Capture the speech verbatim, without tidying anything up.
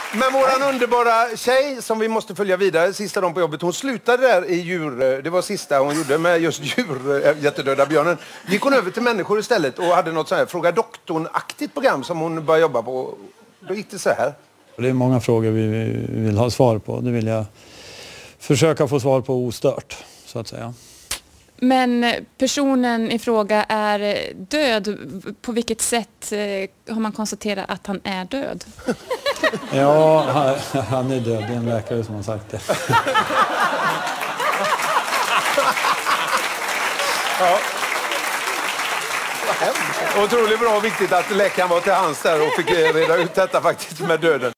Men våran underbara tjej som vi måste följa vidare sista dagen på jobbet, hon slutade där i djur, det var sista hon gjorde med just djur, jättedöda björnen. Gick hon över till människor istället och hade något så här Fråga doktorn-aktigt program som hon började jobba på. Då gick det så här. Det är många frågor vi vill ha svar på. Det vill jag försöka få svar på ostört, så att säga. Men personen i fråga är död. På vilket sätt har man konstaterat att han är död? Ja, han är död. Det är en läkare som har sagt det. Ja. Otroligt bra och viktigt att läkaren var till hands där och fick reda ut detta faktiskt med döden.